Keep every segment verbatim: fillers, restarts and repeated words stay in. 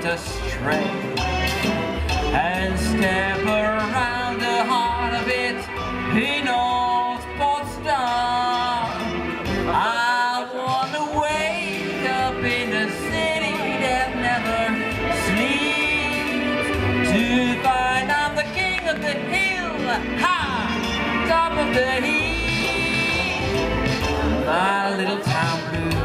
astray and step around the heart of it. He knows what's done. I wanna wake up in a city that never sleeps, to find I'm the king of the hill, high top of the heap. My little town blues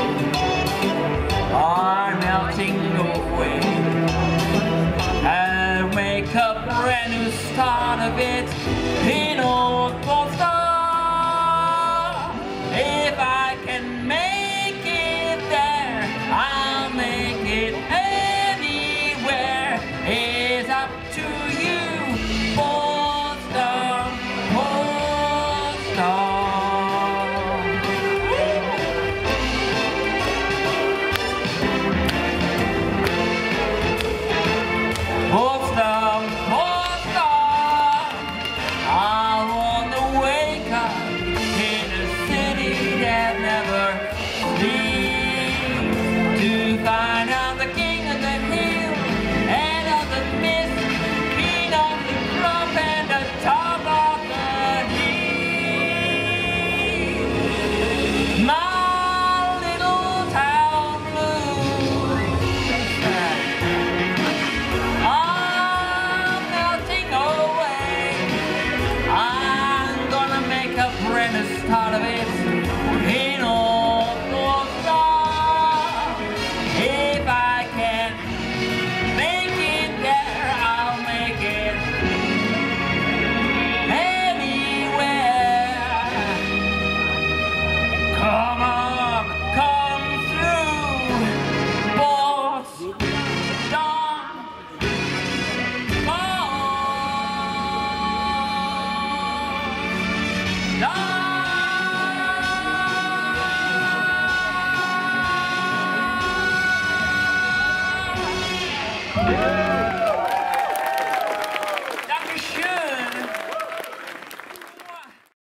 are melting away, and make a brand new start of it.